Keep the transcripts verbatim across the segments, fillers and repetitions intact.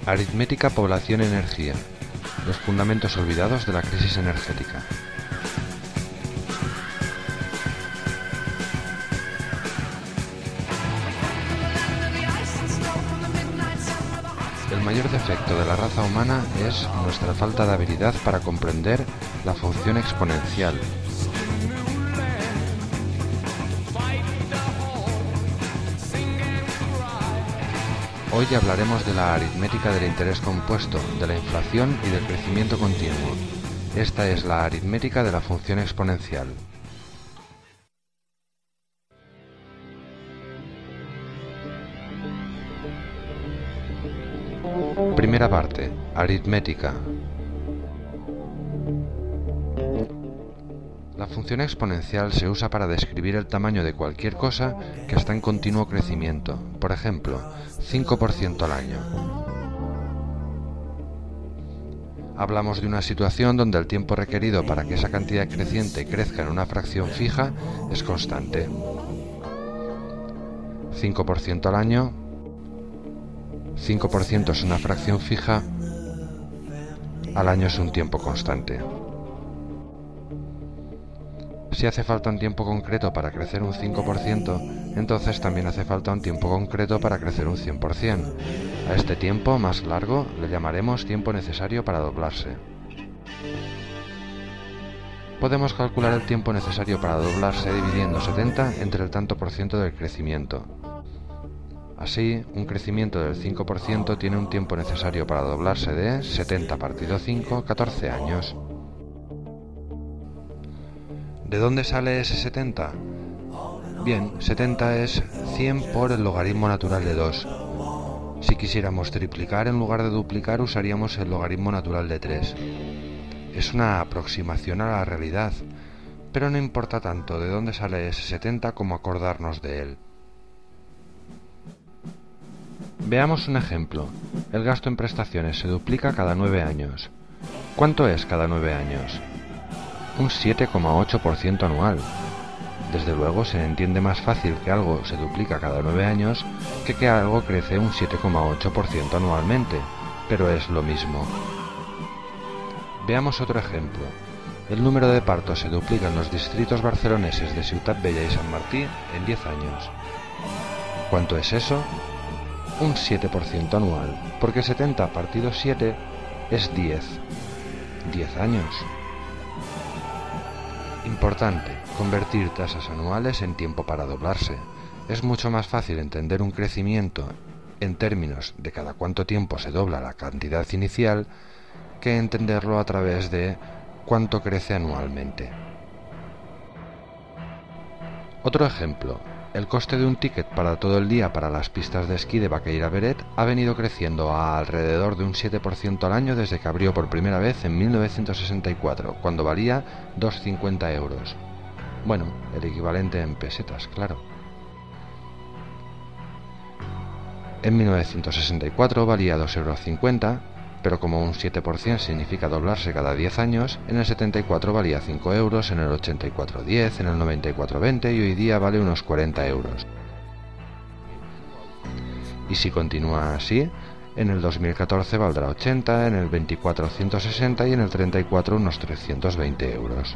Aritmética, población y energía. Los fundamentos olvidados de la crisis energética. El mayor defecto de la raza humana es nuestra falta de habilidad para comprender la función exponencial. Hoy hablaremos de la aritmética del interés compuesto, de la inflación y del crecimiento continuo. Esta es la aritmética de la función exponencial. Primera parte. Aritmética. La función exponencial se usa para describir el tamaño de cualquier cosa que está en continuo crecimiento. Por ejemplo, cinco por ciento al año. Hablamos de una situación donde el tiempo requerido para que esa cantidad creciente crezca en una fracción fija es constante. cinco por ciento al año. cinco por ciento es una fracción fija. Al año es un tiempo constante. Si hace falta un tiempo concreto para crecer un cinco por ciento, entonces también hace falta un tiempo concreto para crecer un cien por ciento. A este tiempo más largo le llamaremos tiempo necesario para doblarse. Podemos calcular el tiempo necesario para doblarse dividiendo setenta entre el tanto por ciento del crecimiento. Así, un crecimiento del cinco por ciento tiene un tiempo necesario para doblarse de setenta partido cinco, catorce años. ¿De dónde sale ese setenta? Bien, setenta es cien por el logaritmo natural de dos. Si quisiéramos triplicar en lugar de duplicar, usaríamos el logaritmo natural de tres. Es una aproximación a la realidad, pero no importa tanto de dónde sale ese setenta como acordarnos de él. Veamos un ejemplo. El gasto en prestaciones se duplica cada nueve años. ¿Cuánto es cada nueve años? Un siete coma ocho por ciento anual. Desde luego se entiende más fácil que algo se duplica cada nueve años que que algo crece un siete coma ocho por ciento anualmente, pero es lo mismo. Veamos otro ejemplo. El número de partos se duplica en los distritos barceloneses de Ciutat Bella y San Martí en diez años. ¿Cuánto es eso? Un siete por ciento anual, porque setenta partido siete es diez. diez años. Importante, convertir tasas anuales en tiempo para doblarse. Es mucho más fácil entender un crecimiento en términos de cada cuánto tiempo se dobla la cantidad inicial que entenderlo a través de cuánto crece anualmente. Otro ejemplo. El coste de un ticket para todo el día para las pistas de esquí de Baqueira Beret ha venido creciendo a alrededor de un siete por ciento al año desde que abrió por primera vez en mil novecientos sesenta y cuatro, cuando valía dos coma cincuenta euros. Bueno, el equivalente en pesetas, claro. En mil novecientos sesenta y cuatro valía dos euros cincuenta, pero como un siete por ciento significa doblarse cada diez años, en el setenta y cuatro valía cinco euros, en el ochenta y cuatro diez, en el noventa y cuatro veinte y hoy día vale unos cuarenta euros. Y si continúa así, en el dos mil catorce valdrá ochenta, en el veinticuatro ciento sesenta y en el treinta y cuatro unos trescientos veinte euros.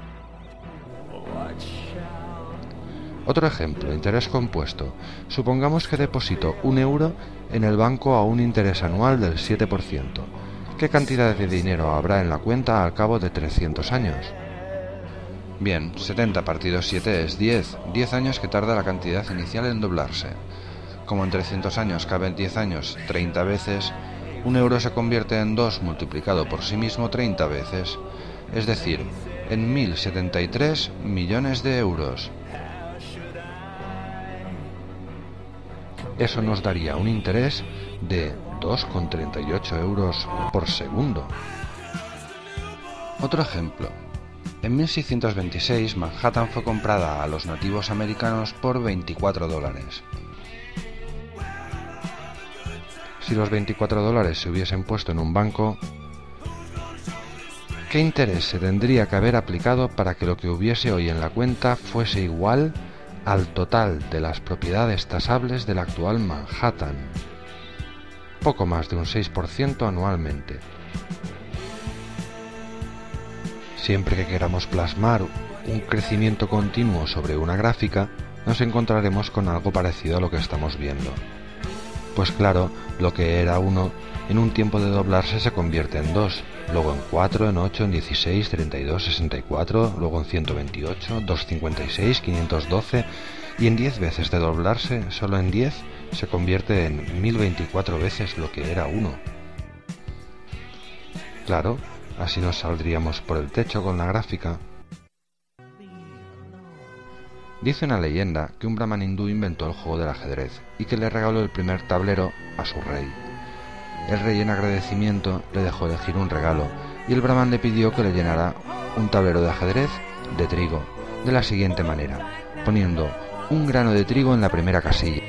Otro ejemplo, interés compuesto. Supongamos que deposito un euro en el banco a un interés anual del siete por ciento. ¿Qué cantidad de dinero habrá en la cuenta al cabo de trescientos años? Bien, setenta partido siete es diez. diez años que tarda la cantidad inicial en doblarse. Como en trescientos años caben diez años treinta veces, un euro se convierte en dos multiplicado por sí mismo treinta veces. Es decir, en mil setenta y tres millones de euros. Eso nos daría un interés de dos coma treinta y ocho euros por segundo. Otro ejemplo. En mil seiscientos veintiséis, Manhattan fue comprada a los nativos americanos por veinticuatro dólares. Si los veinticuatro dólares se hubiesen puesto en un banco, ¿qué interés se tendría que haber aplicado para que lo que hubiese hoy en la cuenta fuese igual al total de las propiedades tasables del actual Manhattan? poco más de un seis por ciento anualmente. Siempre que queramos plasmar un crecimiento continuo sobre una gráfica, nos encontraremos con algo parecido a lo que estamos viendo. Pues claro, lo que era uno, en un tiempo de doblarse se convierte en dos, luego en cuatro, en ocho, en dieciséis, treinta y dos, sesenta y cuatro, luego en ciento veintiocho, doscientos cincuenta y seis, quinientos doce, y en diez veces de doblarse, solo en diez, se convierte en mil veinticuatro veces lo que era uno. Claro, así nos saldríamos por el techo con la gráfica. Dice una leyenda que un brahman hindú inventó el juego del ajedrez y que le regaló el primer tablero a su rey. El rey, en agradecimiento, le dejó elegir un regalo y el brahman le pidió que le llenara un tablero de ajedrez de trigo, de la siguiente manera, poniendo un grano de trigo en la primera casilla,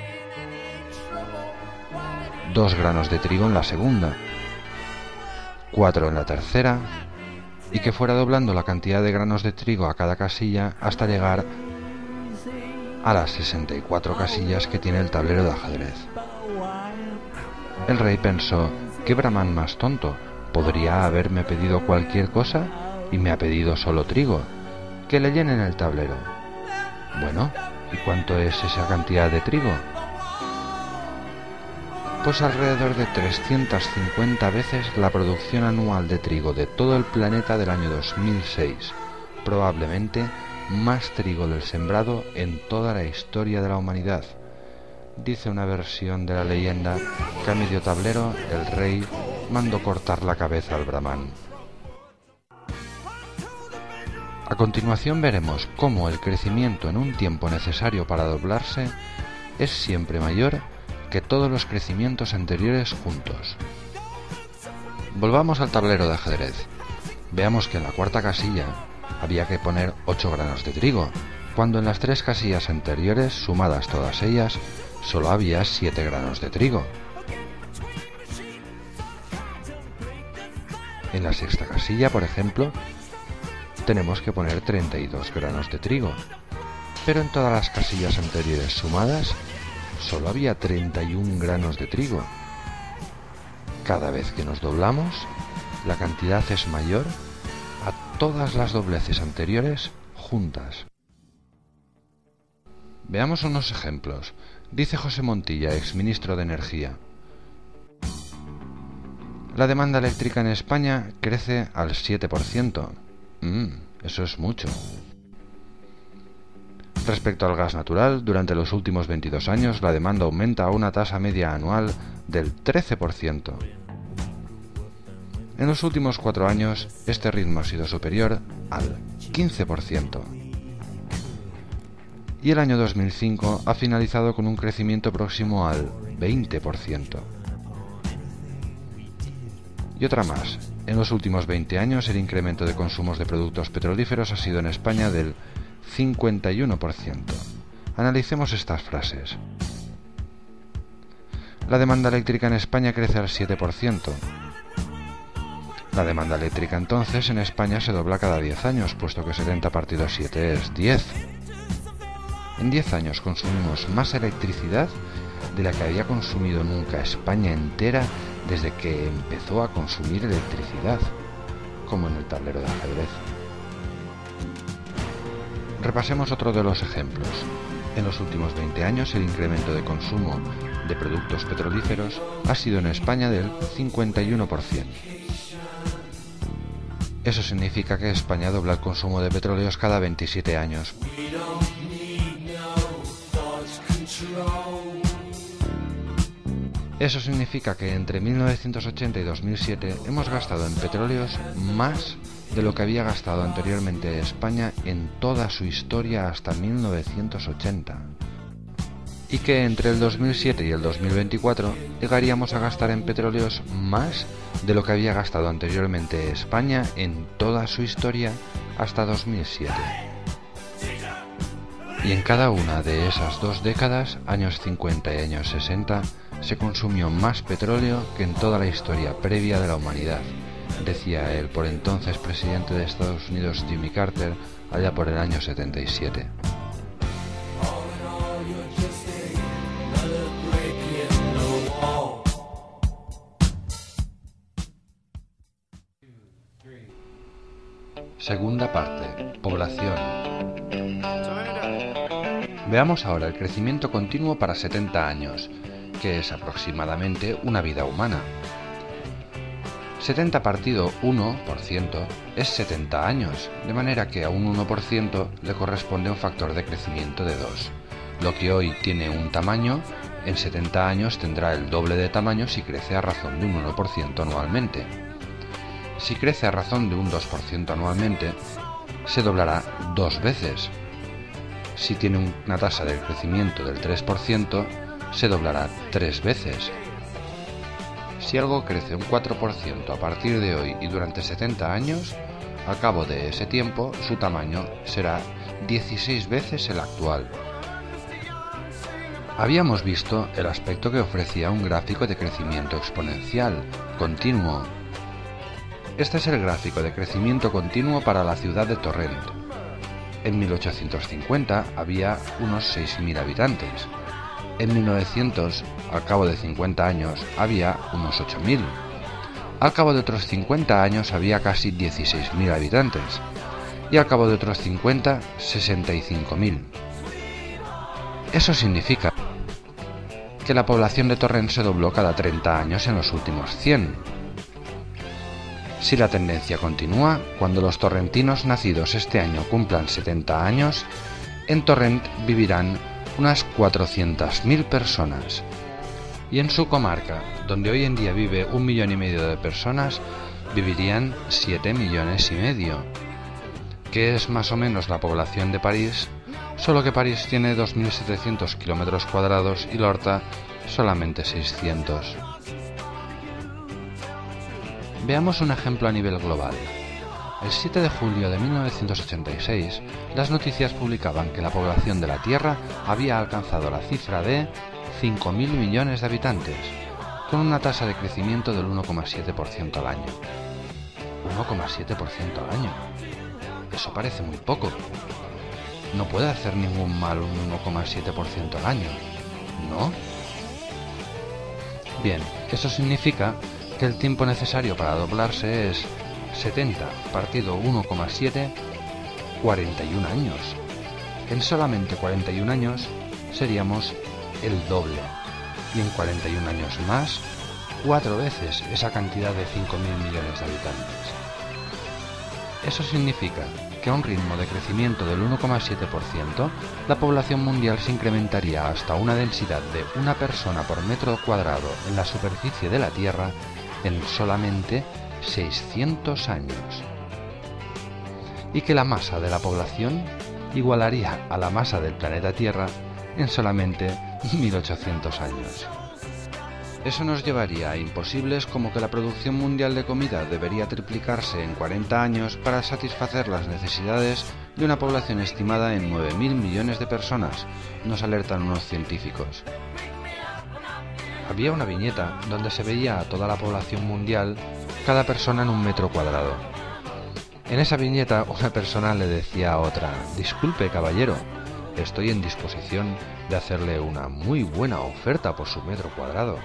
dos granos de trigo en la segunda, cuatro en la tercera, y que fuera doblando la cantidad de granos de trigo a cada casilla hasta llegar a las sesenta y cuatro casillas que tiene el tablero de ajedrez. El rey pensó: ¿qué brahman más tonto? Podría haberme pedido cualquier cosa y me ha pedido solo trigo. Que le llenen el tablero. Bueno, ¿y cuánto es esa cantidad de trigo? Pues alrededor de trescientas cincuenta veces la producción anual de trigo de todo el planeta del año dos mil seis. Probablemente más trigo del sembrado en toda la historia de la humanidad. Dice una versión de la leyenda que a medio tablero el rey mandó cortar la cabeza al brahman. A continuación veremos cómo el crecimiento en un tiempo necesario para doblarse es siempre mayor que todos los crecimientos anteriores juntos. Volvamos al tablero de ajedrez. Veamos que en la cuarta casilla había que poner ocho granos de trigo, cuando en las tres casillas anteriores, sumadas todas ellas, solo había siete granos de trigo. En la sexta casilla, por ejemplo, tenemos que poner treinta y dos granos de trigo, pero en todas las casillas anteriores sumadas, solo había treinta y un granos de trigo. Cada vez que nos doblamos, la cantidad es mayor a todas las dobleces anteriores juntas. Veamos unos ejemplos. Dice José Montilla, exministro de Energía: la demanda eléctrica en España crece al siete por ciento. Mm, eso es mucho. Respecto al gas natural, durante los últimos veintidós años la demanda aumenta a una tasa media anual del trece por ciento. En los últimos cuatro años, este ritmo ha sido superior al quince por ciento. Y el año dos mil cinco ha finalizado con un crecimiento próximo al veinte por ciento. Y otra más. En los últimos veinte años, el incremento de consumos de productos petrolíferos ha sido en España del cincuenta y uno por ciento. Analicemos estas frases. La demanda eléctrica en España crece al siete por ciento. La demanda eléctrica entonces en España se dobla cada diez años, puesto que setenta partido siete es diez. En diez años consumimos más electricidad de la que había consumido nunca España entera desde que empezó a consumir electricidad, como en el tablero de ajedrez. Repasemos otro de los ejemplos. En los últimos veinte años el incremento de consumo de productos petrolíferos ha sido en España del cincuenta y uno por ciento. Eso significa que España dobla el consumo de petróleos cada veintisiete años. Eso significa que entre mil novecientos ochenta y dos mil siete hemos gastado en petróleos más de lo que había gastado anteriormente España en toda su historia hasta mil novecientos ochenta. Y que entre el dos mil siete y el dos mil veinticuatro llegaríamos a gastar en petróleos más de lo que había gastado anteriormente España en toda su historia hasta dos mil siete. Y en cada una de esas dos décadas, años cincuenta y años sesenta, se consumió más petróleo que en toda la historia previa de la humanidad, decía el por entonces presidente de Estados Unidos Jimmy Carter allá por el año setenta y siete. Segunda parte. Población. Veamos ahora el crecimiento continuo para setenta años, que es aproximadamente una vida humana. setenta partido uno por ciento es setenta años, de manera que a un uno por ciento le corresponde un factor de crecimiento de dos. Lo que hoy tiene un tamaño, en setenta años tendrá el doble de tamaño si crece a razón de un uno por ciento anualmente. Si crece a razón de un dos por ciento anualmente, se doblará dos veces. Si tiene una tasa de crecimiento del tres por ciento, se doblará tres veces. Si algo crece un cuatro por ciento a partir de hoy y durante setenta años, al cabo de ese tiempo su tamaño será dieciséis veces el actual. Habíamos visto el aspecto que ofrecía un gráfico de crecimiento exponencial, continuo. Este es el gráfico de crecimiento continuo para la ciudad de Torrent. En mil ochocientos cincuenta había unos seis mil habitantes. En mil novecientos, al cabo de cincuenta años, había unos ocho mil. Al cabo de otros cincuenta años había casi dieciséis mil habitantes. Y al cabo de otros cincuenta, sesenta y cinco mil. Eso significa que la población de Torrent se dobló cada treinta años en los últimos cien. Si la tendencia continúa, cuando los torrentinos nacidos este año cumplan setenta años, en Torrent vivirán unas cuatrocientas mil personas, y en su comarca, donde hoy en día vive un millón y medio de personas, vivirían siete millones y medio, que es más o menos la población de París, solo que París tiene dos mil setecientos kilómetros cuadrados y Lorta solamente seiscientos. Veamos un ejemplo a nivel global. El siete de julio de mil novecientos ochenta y seis, las noticias publicaban que la población de la Tierra había alcanzado la cifra de cinco mil millones de habitantes, con una tasa de crecimiento del uno coma siete por ciento al año. uno coma siete por ciento al año. Eso parece muy poco. No puede hacer ningún mal un uno coma siete por ciento al año, ¿no? Bien, eso significa que el tiempo necesario para doblarse es setenta partido uno coma siete, cuarenta y un años. En solamente cuarenta y un años seríamos el doble, y en cuarenta y un años más, cuatro veces esa cantidad de cinco mil millones de habitantes. Eso significa que a un ritmo de crecimiento del uno coma siete por ciento, la población mundial se incrementaría hasta una densidad de una persona por metro cuadrado en la superficie de la Tierra en solamente seiscientos años, y que la masa de la población igualaría a la masa del planeta Tierra en solamente mil ochocientos años. Eso nos llevaría a imposibles como que la producción mundial de comida debería triplicarse en cuarenta años para satisfacer las necesidades de una población estimada en nueve mil millones de personas, nos alertan unos científicos. Había una viñeta donde se veía a toda la población mundial, cada persona en un metro cuadrado. En esa viñeta una persona le decía a otra: «Disculpe, caballero, estoy en disposición de hacerle una muy buena oferta por su metro cuadrado».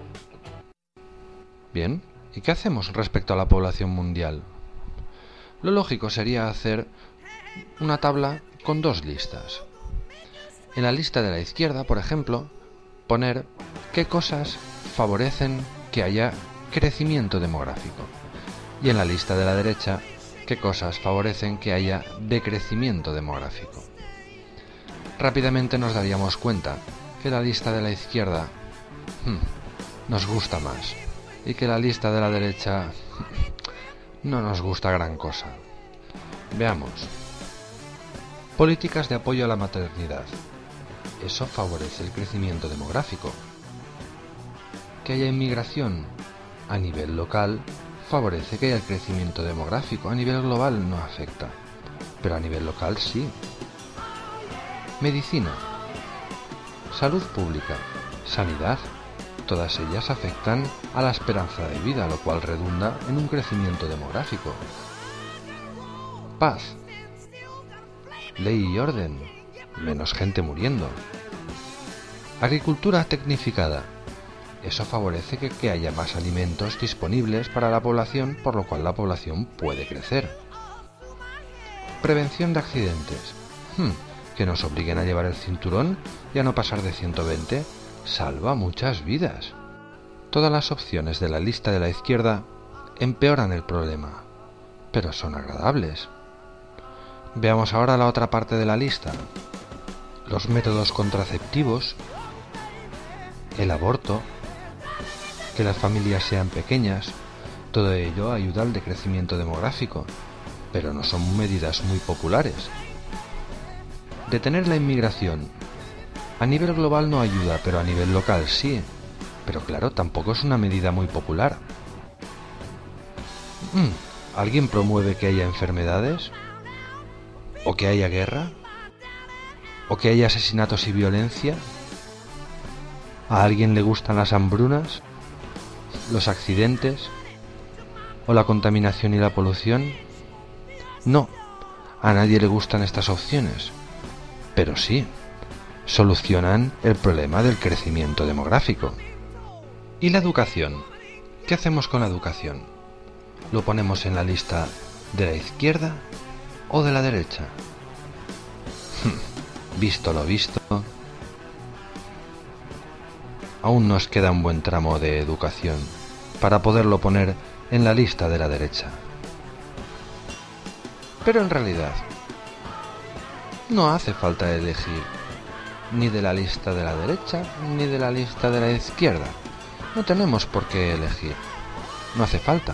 Bien, ¿y qué hacemos respecto a la población mundial? Lo lógico sería hacer una tabla con dos listas. En la lista de la izquierda, por ejemplo, poner qué cosas favorecen que haya crecimiento demográfico. Y en la lista de la derecha, qué cosas favorecen que haya decrecimiento demográfico. Rápidamente nos daríamos cuenta que la lista de la izquierda hmm, nos gusta más, y que la lista de la derecha no nos gusta gran cosa. Veamos. Políticas de apoyo a la maternidad. Eso favorece el crecimiento demográfico. Que haya inmigración a nivel local favorece que haya el crecimiento demográfico. A nivel global no afecta, pero a nivel local sí. Medicina, salud pública, sanidad. Todas ellas afectan a la esperanza de vida, lo cual redunda en un crecimiento demográfico. Paz, ley y orden, menos gente muriendo. Agricultura tecnificada, eso favorece que, que haya más alimentos disponibles para la población, por lo cual la población puede crecer. Prevención de accidentes. Hmm, que nos obliguen a llevar el cinturón y a no pasar de ciento veinte salva muchas vidas. Todas las opciones de la lista de la izquierda empeoran el problema, pero son agradables. Veamos ahora la otra parte de la lista. Los métodos contraceptivos, el aborto, que las familias sean pequeñas, todo ello ayuda al decrecimiento demográfico, pero no son medidas muy populares. Detener la inmigración. A nivel global no ayuda, pero a nivel local sí. Pero claro, tampoco es una medida muy popular. Mm, ¿Alguien promueve que haya enfermedades? ¿O que haya guerra? ¿O que haya asesinatos y violencia? ¿A alguien le gustan las hambrunas? ¿Los accidentes? ¿O la contaminación y la polución? No, a nadie le gustan estas opciones. Pero sí, solucionan el problema del crecimiento demográfico. ¿Y la educación? ¿Qué hacemos con la educación? ¿Lo ponemos en la lista de la izquierda o de la derecha? Visto lo visto, aún nos queda un buen tramo de educación para poderlo poner en la lista de la derecha. Pero en realidad, no hace falta elegir ni de la lista de la derecha ni de la lista de la izquierda. No tenemos por qué elegir. No hace falta.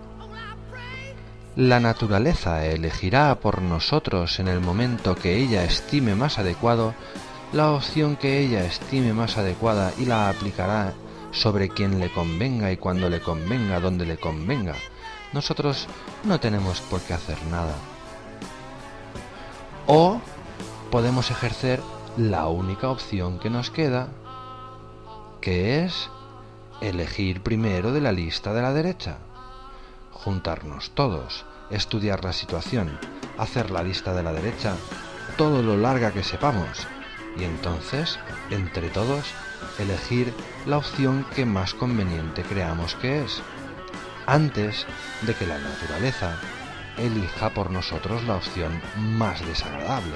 La naturaleza elegirá por nosotros en el momento que ella estime más adecuado la opción que ella estime más adecuada y la aplicará sobre quien le convenga y cuando le convenga, donde le convenga. Nosotros no tenemos por qué hacer nada. O podemos ejercer la única opción que nos queda, que es elegir primero de la lista de la derecha. Juntarnos todos, estudiar la situación, hacer la lista de la derecha, todo lo larga que sepamos, y entonces, entre todos, elegir la opción que más conveniente creamos que es, antes de que la naturaleza elija por nosotros la opción más desagradable.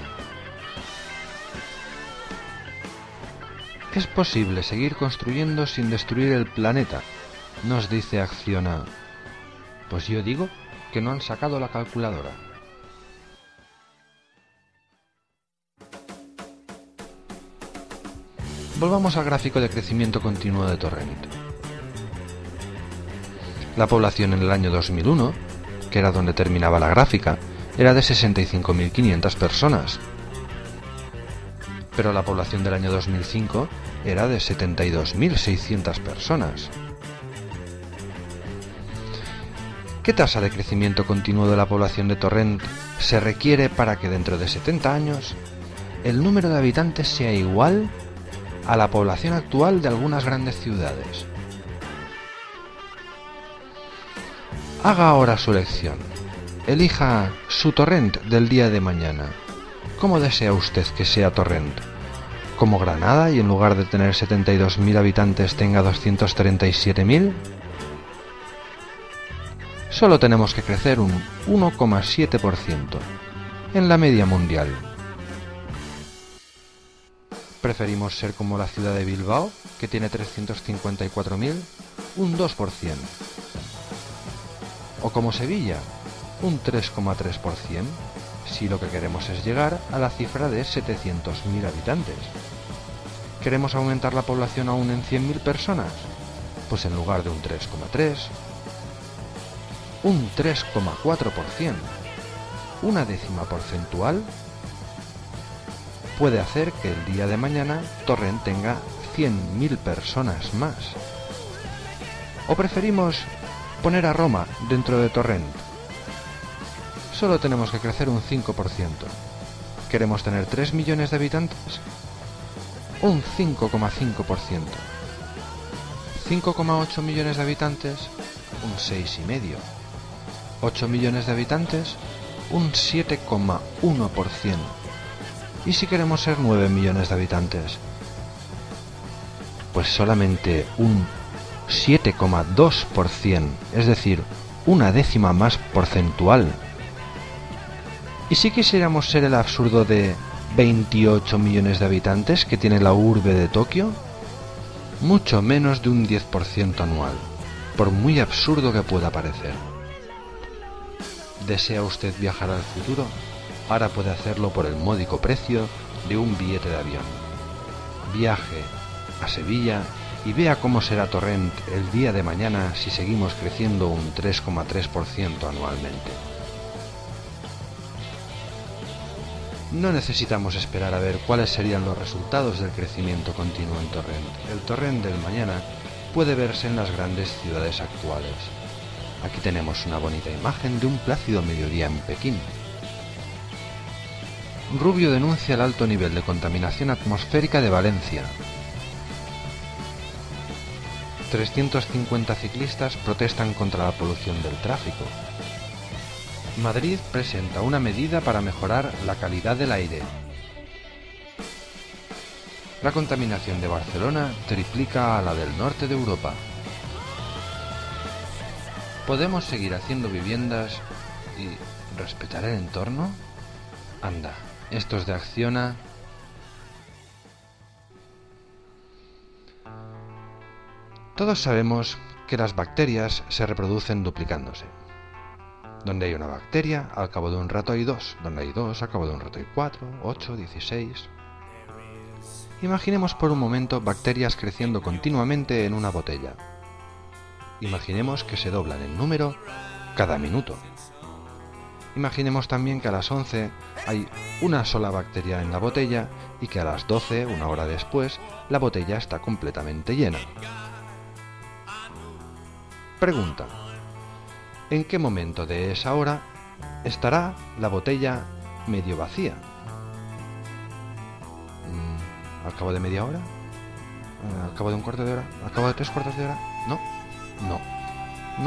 Es posible seguir construyendo sin destruir el planeta, nos dice Acciona. Pues yo digo que no han sacado la calculadora. Volvamos al gráfico de crecimiento continuo de Torrent. La población en el año dos mil uno, que era donde terminaba la gráfica, era de sesenta y cinco mil quinientas personas. Pero la población del año dos mil cinco era de setenta y dos mil seiscientas personas. ¿Qué tasa de crecimiento continuo de la población de Torrent se requiere para que dentro de setenta años el número de habitantes sea igual a la población actual de algunas grandes ciudades? Haga ahora su elección. Elija su Torrent del día de mañana. ¿Cómo desea usted que sea Torrent? ¿Como Granada y en lugar de tener setenta y dos mil habitantes tenga doscientos treinta y siete mil? Solo tenemos que crecer un uno coma siete por ciento en la media mundial. ¿Preferimos ser como la ciudad de Bilbao, que tiene trescientos cincuenta y cuatro mil? Un dos por ciento. ¿O como Sevilla? Un tres coma tres por ciento, si lo que queremos es llegar a la cifra de setecientos mil habitantes. ¿Queremos aumentar la población aún en cien mil personas? Pues en lugar de un tres coma tres, un tres coma cuatro por ciento, una décima porcentual, puede hacer que el día de mañana Torrent tenga cien mil personas más. ¿O preferimos poner a Roma dentro de Torrent? Solo tenemos que crecer un cinco por ciento. ¿Queremos tener tres millones de habitantes? Un cinco coma cinco por ciento. ¿cinco coma ocho millones de habitantes? Un seis coma cinco por ciento. ¿ocho millones de habitantes? Un siete coma uno por ciento. ¿Y si queremos ser nueve millones de habitantes? Pues solamente un siete coma dos por ciento, es decir, una décima más porcentual. ¿Y si quisiéramos ser el absurdo de veintiocho millones de habitantes que tiene la urbe de Tokio? Mucho menos de un diez por ciento anual, por muy absurdo que pueda parecer. ¿Desea usted viajar al futuro? Ahora puede hacerlo por el módico precio de un billete de avión. Viaje a Sevilla y vea cómo será Torrent el día de mañana si seguimos creciendo un tres coma tres por ciento anualmente. No necesitamos esperar a ver cuáles serían los resultados del crecimiento continuo en Torrent. El Torrent del mañana puede verse en las grandes ciudades actuales. Aquí tenemos una bonita imagen de un plácido mediodía en Pekín. Rubio denuncia el alto nivel de contaminación atmosférica de Valencia. trescientos cincuenta ciclistas protestan contra la polución del tráfico. Madrid presenta una medida para mejorar la calidad del aire. La contaminación de Barcelona triplica a la del norte de Europa. ¿Podemos seguir haciendo viviendas y respetar el entorno? Anda, estos de Acciona. Todos sabemos que las bacterias se reproducen duplicándose. Donde hay una bacteria, al cabo de un rato hay dos. Donde hay dos, al cabo de un rato hay cuatro, ocho, dieciséis. Imaginemos por un momento bacterias creciendo continuamente en una botella. Imaginemos que se doblan en número cada minuto. Imaginemos también que a las once hay una sola bacteria en la botella y que a las doce, una hora después, la botella está completamente llena. Pregunta: ¿en qué momento de esa hora estará la botella medio vacía? ¿Al cabo de media hora? ¿Al cabo de un cuarto de hora? ¿Al cabo de tres cuartos de hora? No, no, no.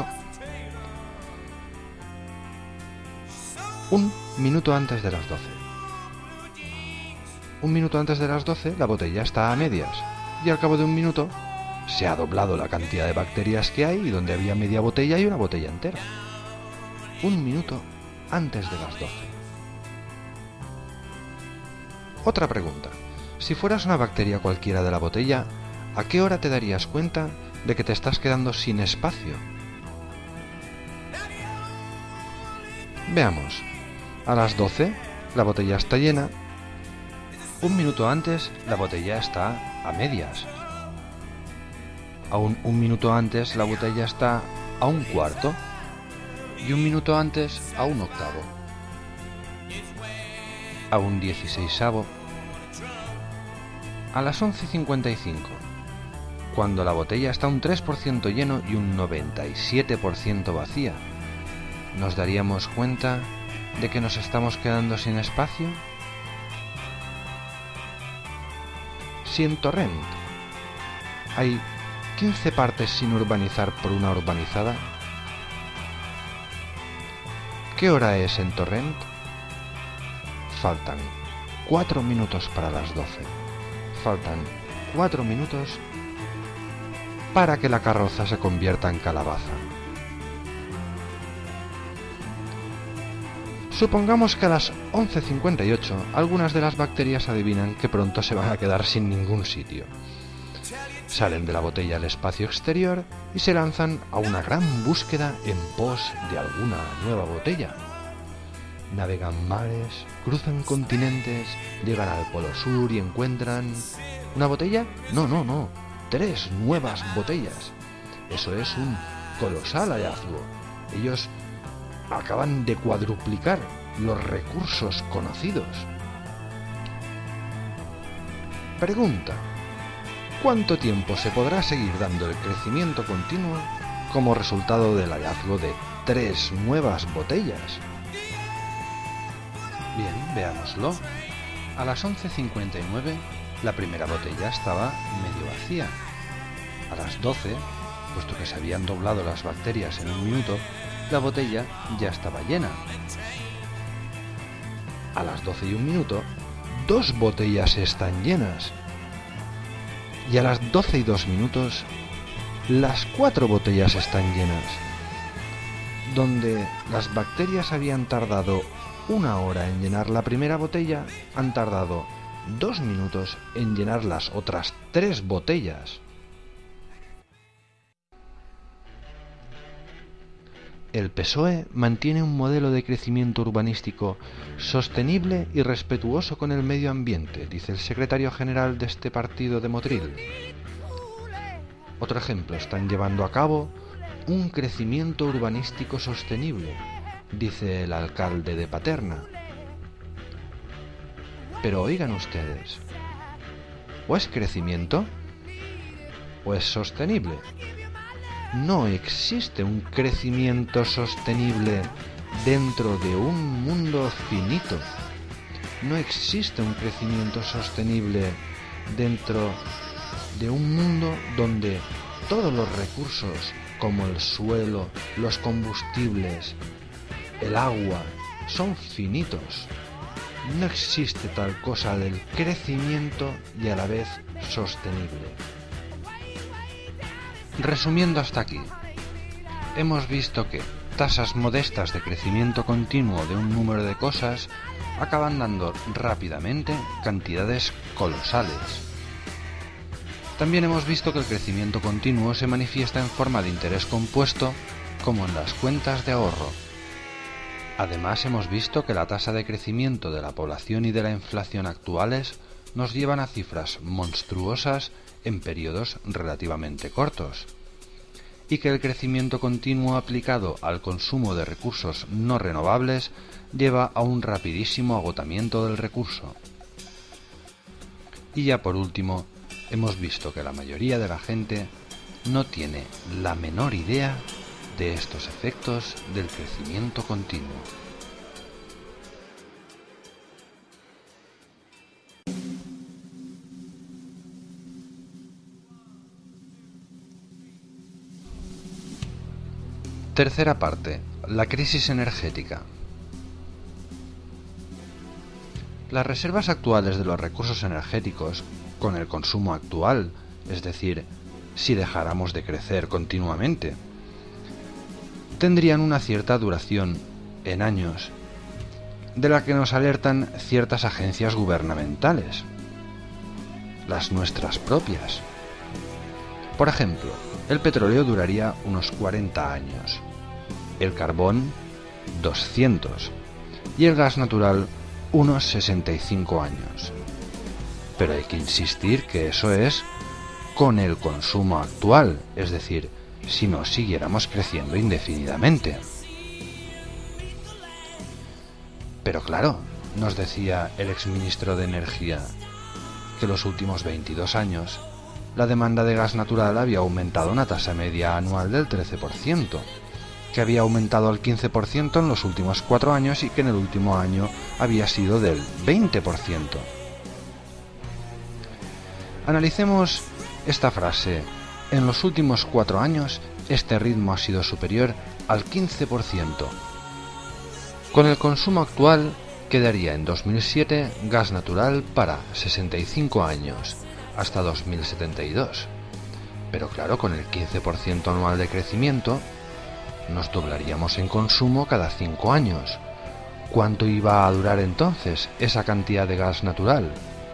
Un minuto antes de las doce. Un minuto antes de las doce la botella está a medias y al cabo de un minuto se ha doblado la cantidad de bacterias que hay y donde había media botella hay una botella entera. Un minuto antes de las doce. Otra pregunta: si fueras una bacteria cualquiera de la botella, ¿a qué hora te darías cuenta de que te estás quedando sin espacio? Veamos. A las doce la botella está llena. Un minuto antes la botella está a medias. Aún un minuto antes la botella está a un cuarto. Y un minuto antes a un octavo. A un dieciseisavo. A las once cincuenta y cinco, cuando la botella está un tres por ciento lleno y un noventa y siete por ciento vacía, ¿nos daríamos cuenta de que nos estamos quedando sin espacio? Si en Torrent hay quince partes sin urbanizar por una urbanizada, ¿qué hora es en Torrent? Faltan cuatro minutos para las doce. Faltan cuatro minutos para que la carroza se convierta en calabaza. Supongamos que a las once cincuenta y ocho algunas de las bacterias adivinan que pronto se van a quedar sin ningún sitio. Salen de la botella al espacio exterior y se lanzan a una gran búsqueda en pos de alguna nueva botella. Navegan mares, cruzan continentes, llegan al Polo Sur y encuentran... ¿una botella? No, no, no. Tres nuevas botellas. Eso es un colosal hallazgo. Ellos acaban de cuadruplicar los recursos conocidos. Pregunta: ¿cuánto tiempo se podrá seguir dando el crecimiento continuo como resultado del hallazgo de tres nuevas botellas? Bien, veámoslo. A las once cincuenta y nueve la primera botella estaba medio vacía. A las doce, puesto que se habían doblado las bacterias en un minuto, la botella ya estaba llena. A las doce y un minuto, dos botellas están llenas. Y a las doce y dos minutos, las cuatro botellas están llenas. Donde las bacterias habían tardado una hora en llenar la primera botella, han tardado dos minutos en llenar las otras tres botellas. El P S O E mantiene un modelo de crecimiento urbanístico sostenible y respetuoso con el medio ambiente, dice el secretario general de este partido de Motril. Otro ejemplo, están llevando a cabo un crecimiento urbanístico sostenible, dice el alcalde de Paterna. Pero oigan ustedes, ¿o es crecimiento o es sostenible? No existe un crecimiento sostenible dentro de un mundo finito. No existe un crecimiento sostenible dentro de un mundo donde todos los recursos, como el suelo, los combustibles, el agua, son finitos. No existe tal cosa del crecimiento y a la vez sostenible. Resumiendo hasta aquí, hemos visto que tasas modestas de crecimiento continuo de un número de cosas acaban dando rápidamente cantidades colosales. También hemos visto que el crecimiento continuo se manifiesta en forma de interés compuesto, como en las cuentas de ahorro. Además, hemos visto que la tasa de crecimiento de la población y de la inflación actuales nos llevan a cifras monstruosas en periodos relativamente cortos, y que el crecimiento continuo aplicado al consumo de recursos no renovables lleva a un rapidísimo agotamiento del recurso. Y ya por último, hemos visto que la mayoría de la gente no tiene la menor idea de estos efectos del crecimiento continuo. Tercera parte, la crisis energética. Las reservas actuales de los recursos energéticos, con el consumo actual, es decir, si dejáramos de crecer continuamente, tendrían una cierta duración, en años, de la que nos alertan ciertas agencias gubernamentales, las nuestras propias. Por ejemplo, el petróleo duraría unos cuarenta años, el carbón doscientos y el gas natural unos sesenta y cinco años. Pero hay que insistir que eso es con el consumo actual, es decir, si no siguiéramos creciendo indefinidamente. Pero claro, nos decía el exministro de Energía que los últimos veintidós años la demanda de gas natural había aumentado a una tasa media anual del trece por ciento, que había aumentado al quince por ciento en los últimos cuatro años y que en el último año había sido del veinte por ciento. Analicemos esta frase. En los últimos cuatro años, este ritmo ha sido superior al quince por ciento. Con el consumo actual, quedaría en dos mil siete gas natural para sesenta y cinco años, hasta dos mil setenta y dos. Pero claro, con el quince por ciento anual de crecimiento, nos doblaríamos en consumo cada cinco años. ¿Cuánto iba a durar entonces esa cantidad de gas natural?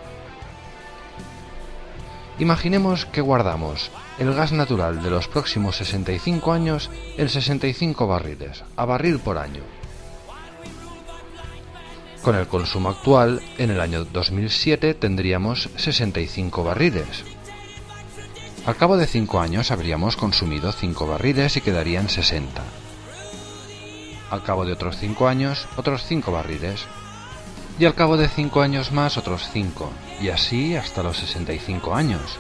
Imaginemos que guardamos el gas natural de los próximos sesenta y cinco años en sesenta y cinco barriles, a barril por año. Con el consumo actual, en el año dos mil siete tendríamos sesenta y cinco barriles. Al cabo de cinco años habríamos consumido cinco barriles y quedarían sesenta. Al cabo de otros cinco años, otros cinco barriles. Y al cabo de cinco años más, otros cinco. Y así hasta los sesenta y cinco años.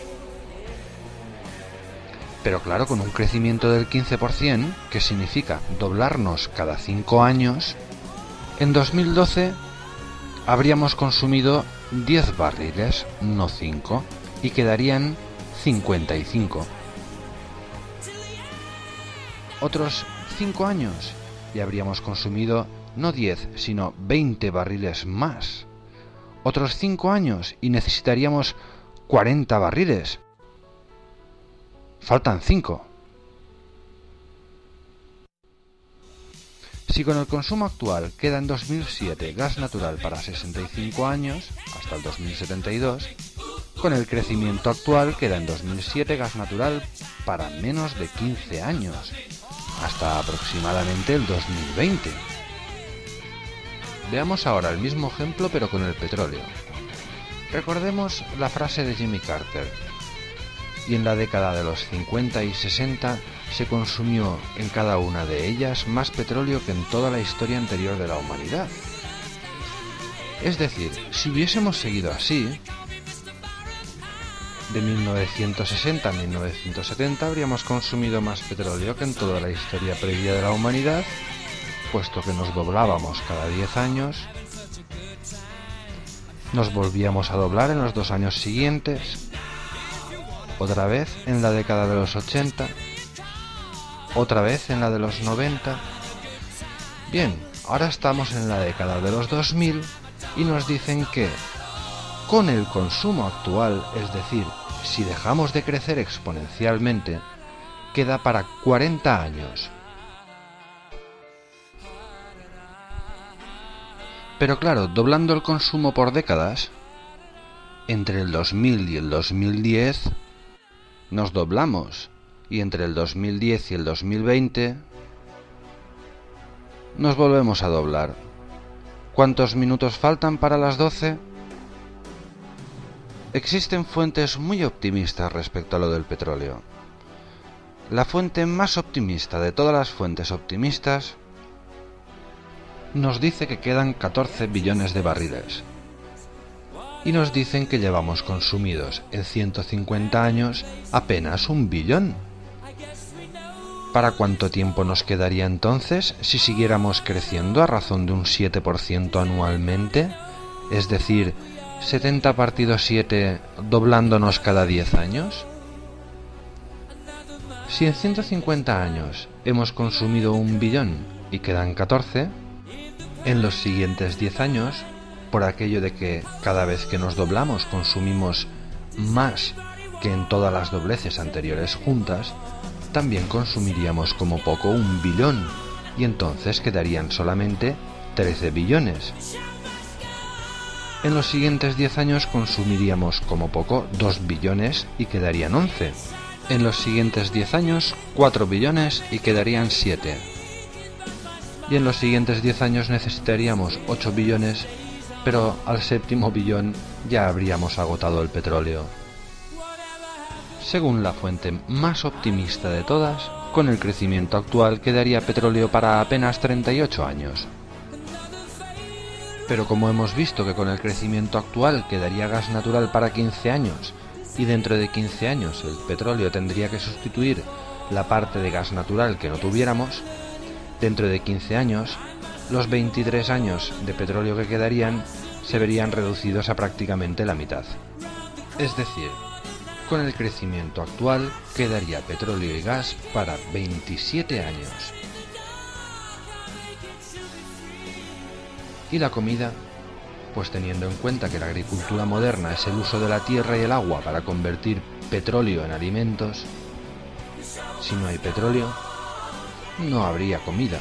Pero claro, con un crecimiento del quince por ciento, que significa doblarnos cada cinco años, en dos mil doce habríamos consumido diez barriles, no cinco, y quedarían cincuenta y cinco. Otros cinco años y habríamos consumido no diez, sino veinte barriles más. Otros cinco años y necesitaríamos cuarenta barriles. Faltan cinco. Si con el consumo actual queda en dos mil siete gas natural para sesenta y cinco años, hasta el dos mil setenta y dos, con el crecimiento actual queda en dos mil siete gas natural para menos de quince años, hasta aproximadamente el dos mil veinte. Veamos ahora el mismo ejemplo pero con el petróleo. Recordemos la frase de Jimmy Carter: y en la década de los cincuenta y sesenta se consumió en cada una de ellas más petróleo que en toda la historia anterior de la humanidad. Es decir, si hubiésemos seguido así, de mil novecientos sesenta a mil novecientos setenta habríamos consumido más petróleo que en toda la historia previa de la humanidad, puesto que nos doblábamos cada diez años, nos volvíamos a doblar en los dos años siguientes, otra vez en la década de los ochenta, otra vez en la de los noventa. Bien, ahora estamos en la década de los dos mil y nos dicen que con el consumo actual, es decir, si dejamos de crecer exponencialmente, queda para cuarenta años. Pero claro, doblando el consumo por décadas, entre el dos mil y el dos mil diez nos doblamos, y entre el dos mil diez y el dos mil veinte nos volvemos a doblar. ¿Cuántos minutos faltan para las doce? Existen fuentes muy optimistas respecto a lo del petróleo. La fuente más optimista de todas las fuentes optimistas nos dice que quedan catorce billones de barriles. Y nos dicen que llevamos consumidos en ciento cincuenta años apenas un billón. ¿Para cuánto tiempo nos quedaría entonces si siguiéramos creciendo a razón de un siete por ciento anualmente? Es decir, setenta partido siete doblándonos cada diez años. Si en ciento cincuenta años hemos consumido un billón y quedan catorce, en los siguientes diez años, por aquello de que cada vez que nos doblamos consumimos más que en todas las dobleces anteriores juntas, también consumiríamos como poco un billón, y entonces quedarían solamente trece billones. En los siguientes diez años consumiríamos como poco dos billones y quedarían once. En los siguientes diez años cuatro billones y quedarían siete. Y en los siguientes diez años necesitaríamos ocho billones, pero al séptimo billón ya habríamos agotado el petróleo. Según la fuente más optimista de todas, con el crecimiento actual quedaría petróleo para apenas treinta y ocho años. Pero como hemos visto que con el crecimiento actual quedaría gas natural para quince años, y dentro de quince años el petróleo tendría que sustituir la parte de gas natural que no tuviéramos, dentro de quince años, los veintitrés años de petróleo que quedarían se verían reducidos a prácticamente la mitad. Es decir, con el crecimiento actual quedaría petróleo y gas para veintisiete años. ¿Y la comida? Pues teniendo en cuenta que la agricultura moderna es el uso de la tierra y el agua para convertir petróleo en alimentos, si no hay petróleo, no habría comida.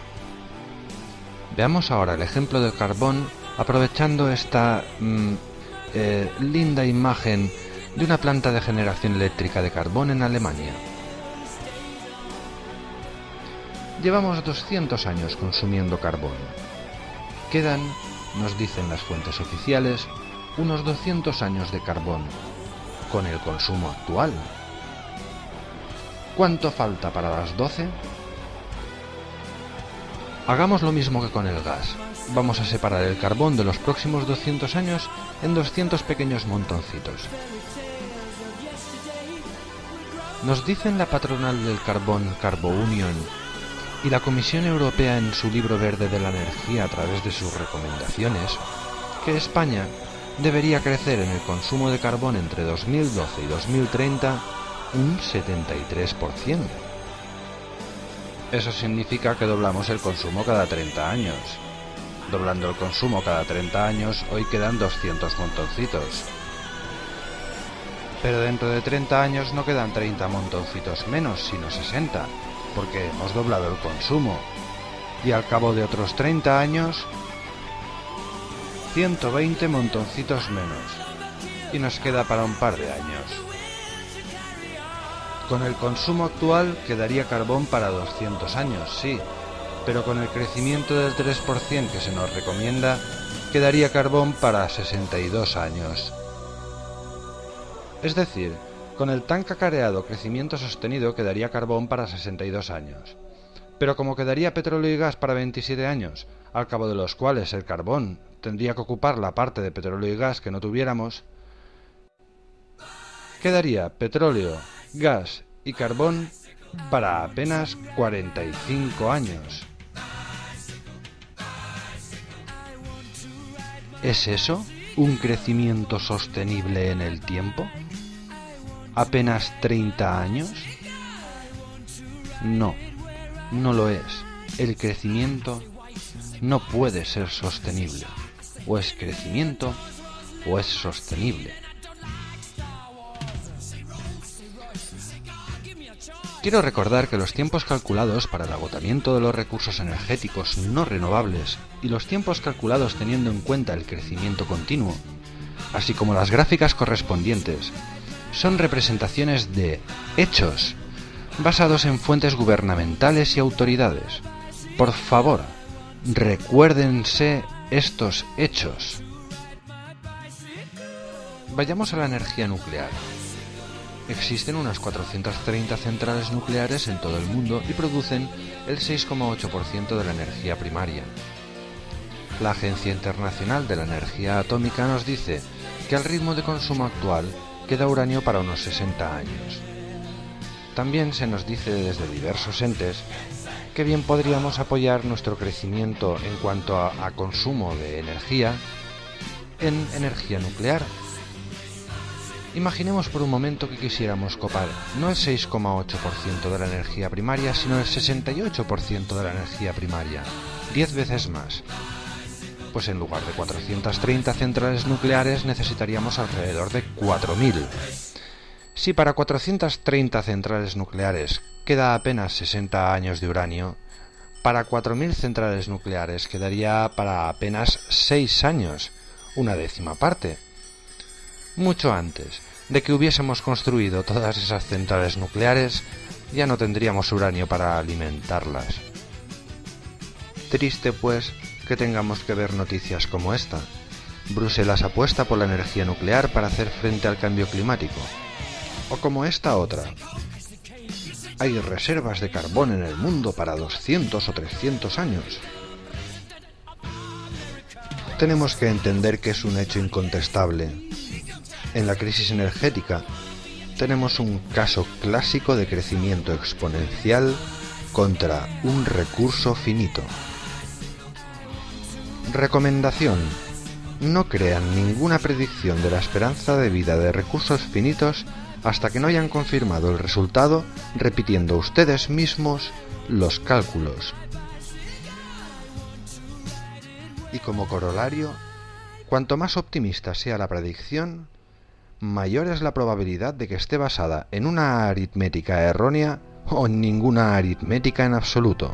Veamos ahora el ejemplo del carbón, aprovechando esta mmm, eh, linda imagen de una planta de generación eléctrica de carbón en Alemania. Llevamos doscientos años consumiendo carbón. Quedan, nos dicen las fuentes oficiales, unos doscientos años de carbón, con el consumo actual. ¿Cuánto falta para las doce? Hagamos lo mismo que con el gas. Vamos a separar el carbón de los próximos doscientos años en doscientos pequeños montoncitos. Nos dicen la patronal del carbón, Carbo Union, y la Comisión Europea en su libro verde de la energía a través de sus recomendaciones, que España debería crecer en el consumo de carbón entre dos mil doce y dos mil treinta un setenta y tres por ciento. Eso significa que doblamos el consumo cada treinta años. Doblando el consumo cada treinta años, hoy quedan doscientos montoncitos. Pero dentro de treinta años no quedan treinta montoncitos menos, sino sesenta, porque hemos doblado el consumo. Y al cabo de otros treinta años, ciento veinte montoncitos menos. Y nos queda para un par de años. Con el consumo actual quedaría carbón para doscientos años, sí, pero con el crecimiento del tres por ciento que se nos recomienda, quedaría carbón para sesenta y dos años. Es decir, con el tan cacareado crecimiento sostenido quedaría carbón para sesenta y dos años. Pero como quedaría petróleo y gas para veintisiete años, al cabo de los cuales el carbón tendría que ocupar la parte de petróleo y gas que no tuviéramos, quedaría petróleo, gas y carbón para apenas cuarenta y cinco años. ¿Es eso un crecimiento sostenible en el tiempo? ¿Apenas treinta años? No, no lo es. El crecimiento no puede ser sostenible. O es crecimiento o es sostenible. Quiero recordar que los tiempos calculados para el agotamiento de los recursos energéticos no renovables y los tiempos calculados teniendo en cuenta el crecimiento continuo, así como las gráficas correspondientes, son representaciones de hechos basados en fuentes gubernamentales y autoridades. Por favor, recuérdense estos hechos. Vayamos a la energía nuclear. Existen unas cuatrocientas treinta centrales nucleares en todo el mundo y producen el seis coma ocho por ciento de la energía primaria. La Agencia Internacional de la Energía Atómica nos dice que al ritmo de consumo actual queda uranio para unos sesenta años. También se nos dice desde diversos entes que bien podríamos apoyar nuestro crecimiento en cuanto a, a consumo de energía en energía nuclear. Imaginemos por un momento que quisiéramos copar no el seis coma ocho por ciento de la energía primaria, sino el sesenta y ocho por ciento de la energía primaria, diez veces más. Pues en lugar de cuatrocientas treinta centrales nucleares necesitaríamos alrededor de cuatro mil. Si para cuatrocientas treinta centrales nucleares queda apenas sesenta años de uranio, para cuatro mil centrales nucleares quedaría para apenas seis años, una décima parte. Mucho antes de que hubiésemos construido todas esas centrales nucleares, ya no tendríamos uranio para alimentarlas. Triste, pues, que tengamos que ver noticias como esta. Bruselas apuesta por la energía nuclear para hacer frente al cambio climático. O como esta otra. Hay reservas de carbón en el mundo para doscientos o trescientos años. Tenemos que entender que es un hecho incontestable. En la crisis energética tenemos un caso clásico de crecimiento exponencial contra un recurso finito. Recomendación: no crean ninguna predicción de la esperanza de vida de recursos finitos hasta que no hayan confirmado el resultado repitiendo ustedes mismos los cálculos. Y como corolario, cuanto más optimista sea la predicción, mayor es la probabilidad de que esté basada en una aritmética errónea o en ninguna aritmética en absoluto.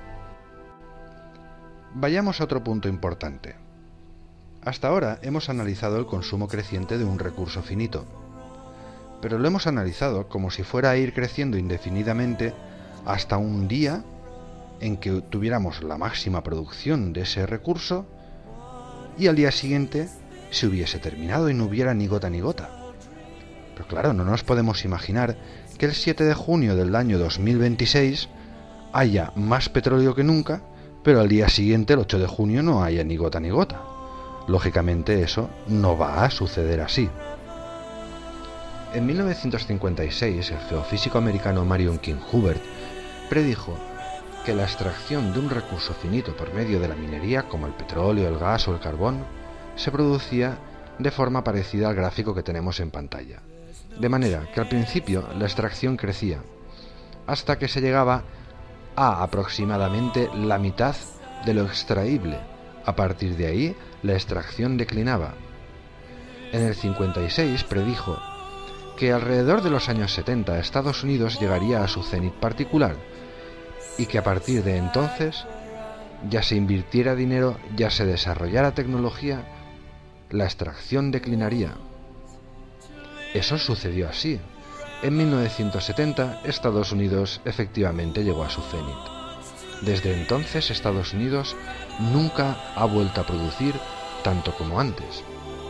Vayamos a otro punto importante. Hasta ahora hemos analizado el consumo creciente de un recurso finito, pero lo hemos analizado como si fuera a ir creciendo indefinidamente hasta un día en que tuviéramos la máxima producción de ese recurso y al día siguiente se hubiese terminado y no hubiera ni gota ni gota. Pero claro, no nos podemos imaginar que el siete de junio del año dos mil veintiséis haya más petróleo que nunca, pero al día siguiente, el ocho de junio, no haya ni gota ni gota. Lógicamente eso no va a suceder así. En mil novecientos cincuenta y seis, el geofísico americano Marion King Hubbert predijo que la extracción de un recurso finito por medio de la minería, como el petróleo, el gas o el carbón, se producía de forma parecida al gráfico que tenemos en pantalla. De manera que al principio la extracción crecía, hasta que se llegaba a aproximadamente la mitad de lo extraíble. A partir de ahí, la extracción declinaba. En el cincuenta y seis predijo que alrededor de los años setenta Estados Unidos llegaría a su cenit particular y que a partir de entonces ya se invirtiera dinero, ya se desarrollara tecnología, la extracción declinaría. Eso sucedió así. En mil novecientos setenta, Estados Unidos efectivamente llegó a su cenit. Desde entonces, Estados Unidos nunca ha vuelto a producir tanto como antes.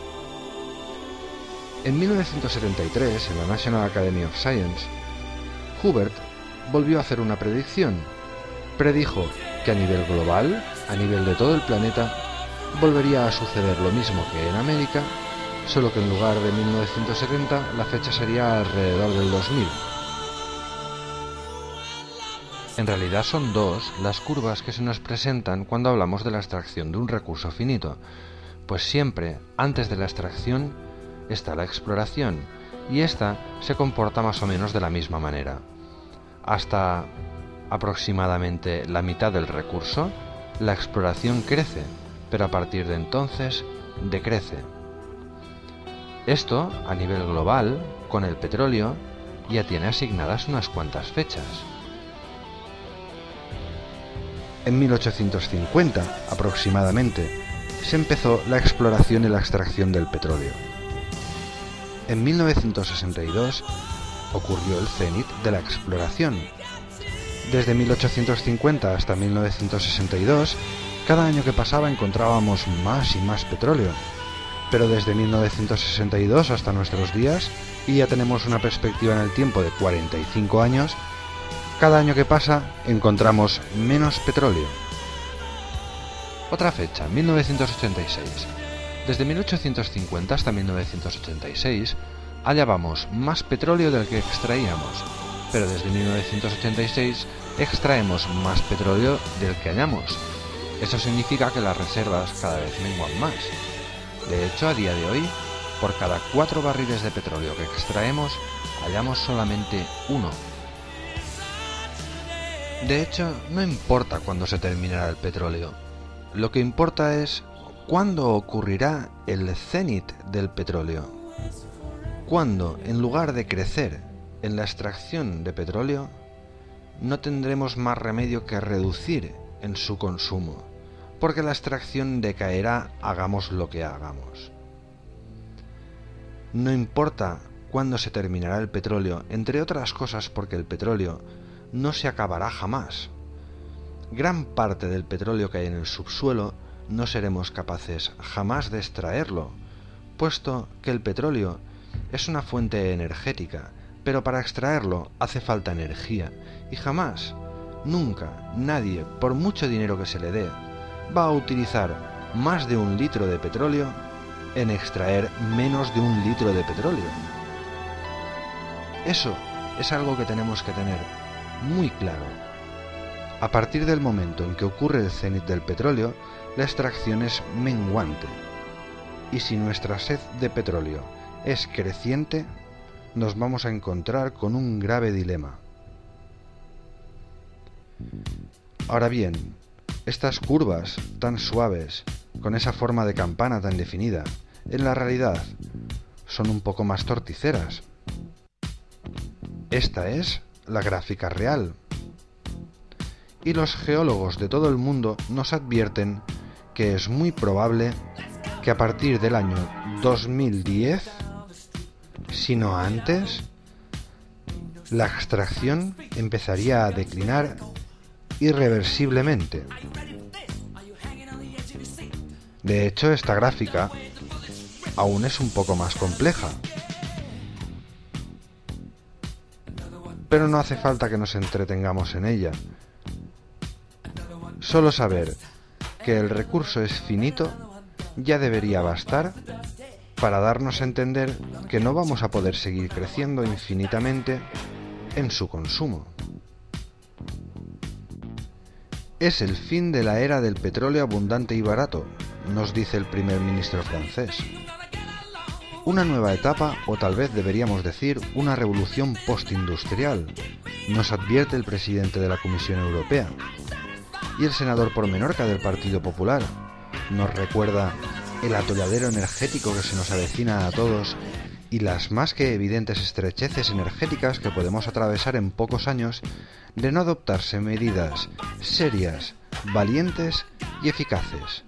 En mil novecientos setenta y tres, en la National Academy of Science, Hubbert volvió a hacer una predicción. Predijo que a nivel global, a nivel de todo el planeta, volvería a suceder lo mismo que en América, solo que en lugar de mil novecientos setenta, la fecha sería alrededor del dos mil. En realidad son dos las curvas que se nos presentan cuando hablamos de la extracción de un recurso finito, pues siempre antes de la extracción está la exploración, y esta se comporta más o menos de la misma manera. Hasta aproximadamente la mitad del recurso, la exploración crece, pero a partir de entonces decrece. Esto, a nivel global, con el petróleo, ya tiene asignadas unas cuantas fechas. En mil ochocientos cincuenta, aproximadamente, se empezó la exploración y la extracción del petróleo. En mil novecientos sesenta y dos ocurrió el cenit de la exploración. Desde mil ochocientos cincuenta hasta mil novecientos sesenta y dos, cada año que pasaba encontrábamos más y más petróleo. Pero desde mil novecientos sesenta y dos hasta nuestros días, y ya tenemos una perspectiva en el tiempo de cuarenta y cinco años, cada año que pasa encontramos menos petróleo. Otra fecha, mil novecientos ochenta y seis. Desde mil ochocientos cincuenta hasta mil novecientos ochenta y seis hallábamos más petróleo del que extraíamos, pero desde mil novecientos ochenta y seis extraemos más petróleo del que hallamos. Eso significa que las reservas cada vez menguan más. De hecho, a día de hoy, por cada cuatro barriles de petróleo que extraemos, hallamos solamente uno. De hecho, no importa cuándo se terminará el petróleo. Lo que importa es cuándo ocurrirá el cenit del petróleo. Cuando, en lugar de crecer en la extracción de petróleo, no tendremos más remedio que reducir en su consumo, porque la extracción decaerá hagamos lo que hagamos. No importa cuándo se terminará el petróleo, entre otras cosas porque el petróleo no se acabará jamás. Gran parte del petróleo que hay en el subsuelo no seremos capaces jamás de extraerlo, puesto que el petróleo es una fuente energética, pero para extraerlo hace falta energía, y jamás, nunca, nadie, por mucho dinero que se le dé, va a utilizar más de un litro de petróleo en extraer menos de un litro de petróleo. Eso es algo que tenemos que tener muy claro. A partir del momento en que ocurre el cenit del petróleo, la extracción es menguante. Y si nuestra sed de petróleo es creciente, nos vamos a encontrar con un grave dilema. Ahora bien, estas curvas tan suaves, con esa forma de campana tan definida, en la realidad son un poco más torticeras. Esta es la gráfica real. Y los geólogos de todo el mundo nos advierten que es muy probable que a partir del año dos mil diez, si no antes, la extracción empezaría a declinar irreversiblemente. De hecho, esta gráfica aún es un poco más compleja. Pero no hace falta que nos entretengamos en ella. Solo saber que el recurso es finito ya debería bastar para darnos a entender que no vamos a poder seguir creciendo infinitamente en su consumo. Es el fin de la era del petróleo abundante y barato, nos dice el primer ministro francés. Una nueva etapa, o tal vez deberíamos decir una revolución postindustrial, nos advierte el presidente de la Comisión Europea. Y el senador por Menorca del Partido Popular nos recuerda el atolladero energético que se nos avecina a todos y las más que evidentes estrecheces energéticas que podemos atravesar en pocos años de no adoptarse medidas serias valientes y eficaces.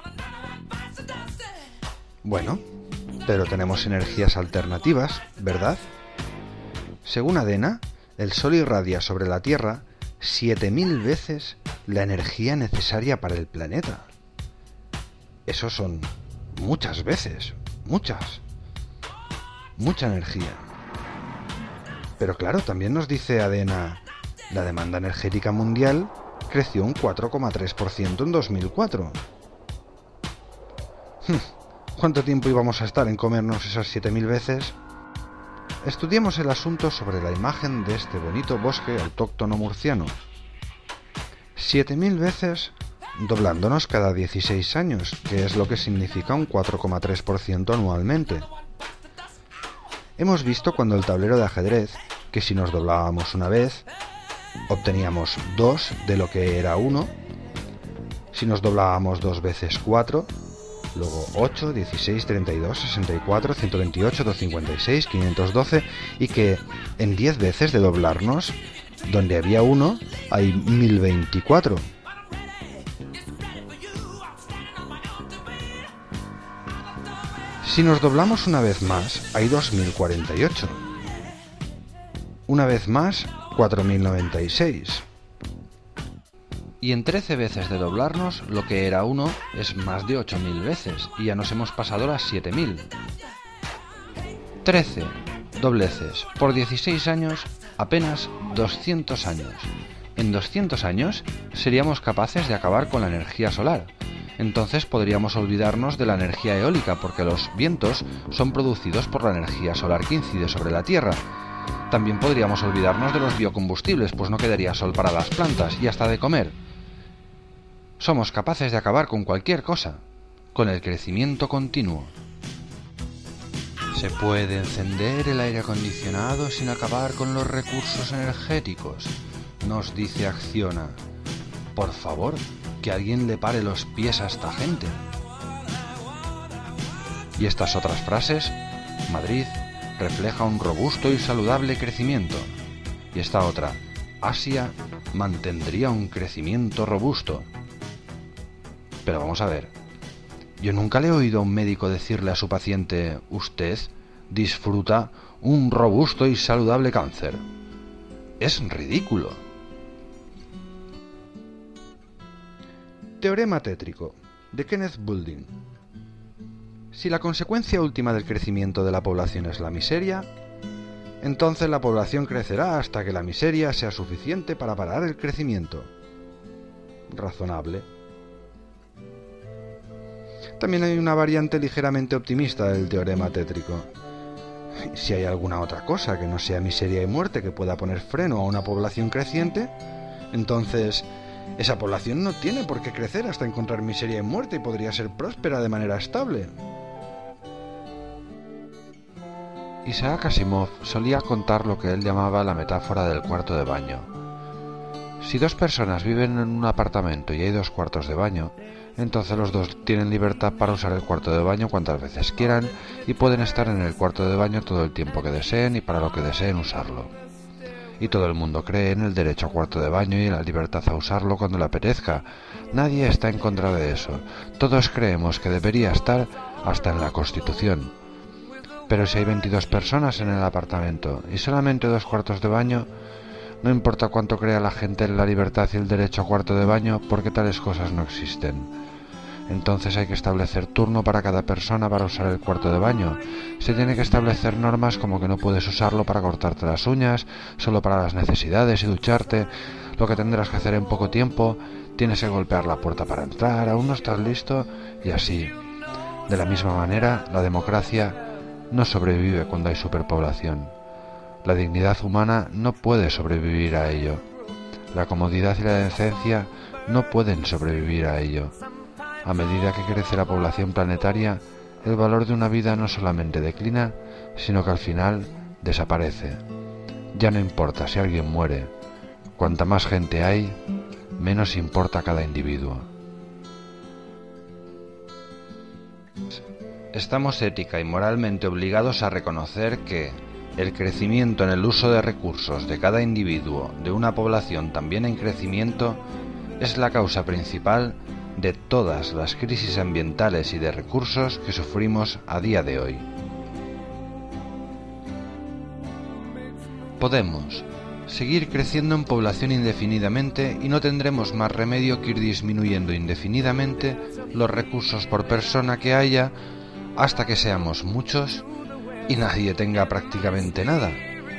Bueno, pero tenemos energías alternativas, ¿verdad? Según ADENA, el Sol irradia sobre la Tierra siete mil veces la energía necesaria para el planeta. Eso son muchas veces, muchas, mucha energía. Pero claro, también nos dice ADENA, la demanda energética mundial creció un cuatro coma tres por ciento en dos mil cuatro. ¿Cuánto tiempo íbamos a estar en comernos esas siete mil veces? Estudiemos el asunto sobre la imagen de este bonito bosque autóctono murciano. siete mil veces doblándonos cada dieciséis años, que es lo que significa un cuatro coma tres por ciento anualmente. Hemos visto cuando el tablero de ajedrez que si nos doblábamos una vez, obteníamos dos de lo que era uno. Si nos doblábamos dos veces, cuatro. Luego ocho, dieciséis, treinta y dos, sesenta y cuatro, ciento veintiocho, doscientos cincuenta y seis, quinientos doce, y que en diez veces de doblarnos, donde había uno, hay mil veinticuatro. Si nos doblamos una vez más, hay dos mil cuarenta y ocho. Una vez más, cuatro mil noventa y seis. Y en trece veces de doblarnos, lo que era uno es más de ocho mil veces, y ya nos hemos pasado las siete mil. trece dobleces por dieciséis años, apenas doscientos años. En doscientos años seríamos capaces de acabar con la energía solar. Entonces podríamos olvidarnos de la energía eólica, porque los vientos son producidos por la energía solar que incide sobre la Tierra. También podríamos olvidarnos de los biocombustibles, pues no quedaría sol para las plantas y hasta de comer. Somos capaces de acabar con cualquier cosa, con el crecimiento continuo. ¿Se puede encender el aire acondicionado sin acabar con los recursos energéticos?, nos dice Acciona. Por favor, que alguien le pare los pies a esta gente. Y estas otras frases, Madrid refleja un robusto y saludable crecimiento. Y esta otra, Asia mantendría un crecimiento robusto. Pero vamos a ver, yo nunca le he oído a un médico decirle a su paciente, usted disfruta un robusto y saludable cáncer. Es ridículo. Teorema tétrico, de Kenneth Boulding. Si la consecuencia última del crecimiento de la población es la miseria, entonces la población crecerá hasta que la miseria sea suficiente para parar el crecimiento. Razonable. También hay una variante ligeramente optimista del teorema tétrico. Si hay alguna otra cosa que no sea miseria y muerte que pueda poner freno a una población creciente, entonces esa población no tiene por qué crecer hasta encontrar miseria y muerte y podría ser próspera de manera estable. Isaac Asimov solía contar lo que él llamaba la metáfora del cuarto de baño. Si dos personas viven en un apartamento y hay dos cuartos de baño, entonces los dos tienen libertad para usar el cuarto de baño cuantas veces quieran y pueden estar en el cuarto de baño todo el tiempo que deseen y para lo que deseen usarlo. Y todo el mundo cree en el derecho a cuarto de baño y en la libertad a usarlo cuando le apetezca. Nadie está en contra de eso. Todos creemos que debería estar hasta en la Constitución. Pero si hay veintidós personas en el apartamento y solamente dos cuartos de baño, no importa cuánto crea la gente en la libertad y el derecho a cuarto de baño, porque tales cosas no existen. Entonces hay que establecer turno para cada persona para usar el cuarto de baño. Se tiene que establecer normas como que no puedes usarlo para cortarte las uñas, solo para las necesidades y ducharte, lo que tendrás que hacer en poco tiempo, tienes que golpear la puerta para entrar, aún no estás listo, y así. De la misma manera, la democracia no sobrevive cuando hay superpoblación. La dignidad humana no puede sobrevivir a ello. La comodidad y la decencia no pueden sobrevivir a ello. A medida que crece la población planetaria, el valor de una vida no solamente declina, sino que al final desaparece. Ya no importa si alguien muere. Cuanta más gente hay, menos importa cada individuo. Estamos ética y moralmente obligados a reconocer que el crecimiento en el uso de recursos de cada individuo de una población también en crecimiento es la causa principal de todas las crisis ambientales y de recursos que sufrimos a día de hoy. Podemos seguir creciendo en población indefinidamente y no tendremos más remedio que ir disminuyendo indefinidamente los recursos por persona que haya hasta que seamos muchos y nadie tenga prácticamente nada.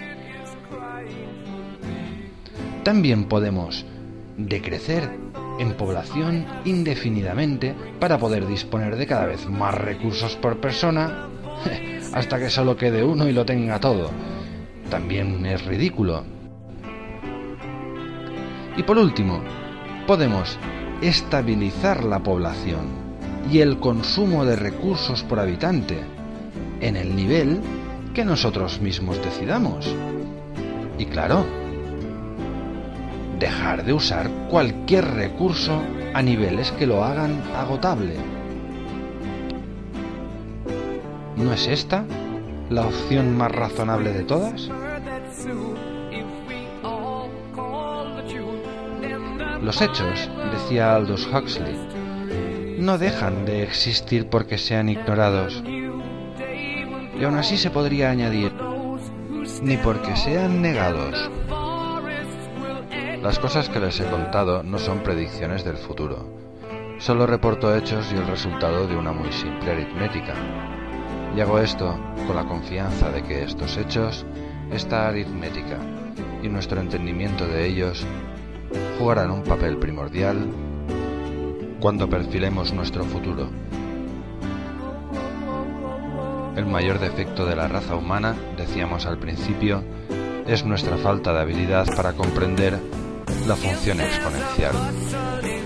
También podemos decrecer en población indefinidamente para poder disponer de cada vez más recursos por persona hasta que solo quede uno y lo tenga todo. También es ridículo. Y por último, podemos estabilizar la población y el consumo de recursos por habitante en el nivel que nosotros mismos decidamos. Y claro, dejar de usar cualquier recurso a niveles que lo hagan agotable. ¿No es esta la opción más razonable de todas? Los hechos, decía Aldous Huxley, no dejan de existir porque sean ignorados. Y aún así se podría añadir, ni porque sean negados. Las cosas que les he contado no son predicciones del futuro. Solo reporto hechos y el resultado de una muy simple aritmética. Y hago esto con la confianza de que estos hechos, esta aritmética y nuestro entendimiento de ellos jugarán un papel primordial cuando perfilemos nuestro futuro. El mayor defecto de la raza humana, decíamos al principio, es nuestra falta de habilidad para comprender la función exponencial.